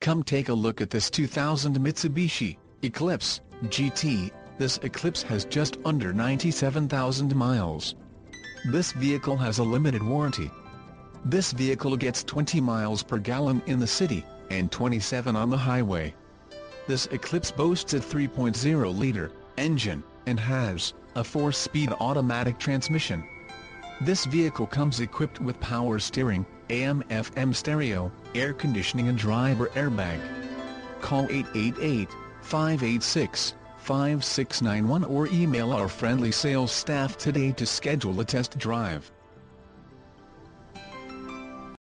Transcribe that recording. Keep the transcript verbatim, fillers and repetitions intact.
Come take a look at this two thousand Mitsubishi Eclipse G T. This Eclipse has just under ninety-seven thousand miles. This vehicle has a limited warranty. This vehicle gets twenty miles per gallon in the city, and twenty-seven on the highway. This Eclipse boasts a three point oh liter engine, and has a four-speed automatic transmission. This vehicle comes equipped with power steering, A M F M stereo, air conditioning and driver airbag. Call eight eight eight, five eight six, five six nine one or email our friendly sales staff today to schedule a test drive.